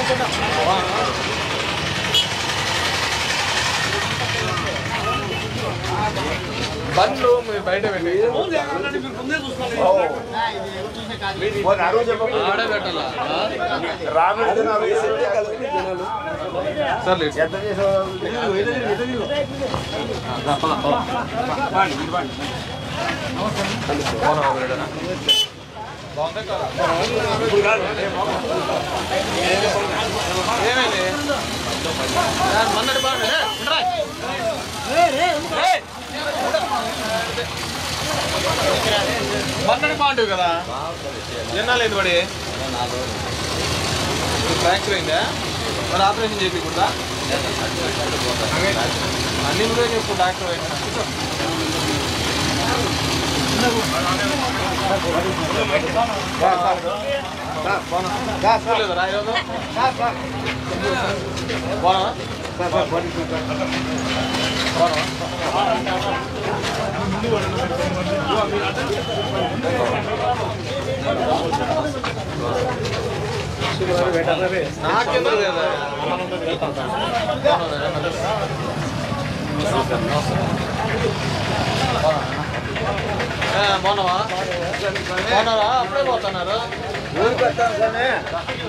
బండ్లు మీరు బయట పెట్టి ఆడబెట్టాలా సర్లే ఏమైంది మొన్నటి మొన్నటి బాగుంటుంది కదా ఎన్నాలేదు పడి ఫ్రాక్చర్ అయిందా మరి ఆపరేషన్ చేయకూడదా అన్ని కూడా చెప్పు డాక్టర్ అయినా లేదరా ఈరోజు బాగా నాకెందుకు లేదా బాగున్నావా బాగున్నారా అప్పుడే పోతున్నారు ఊరికి వస్తాను సార్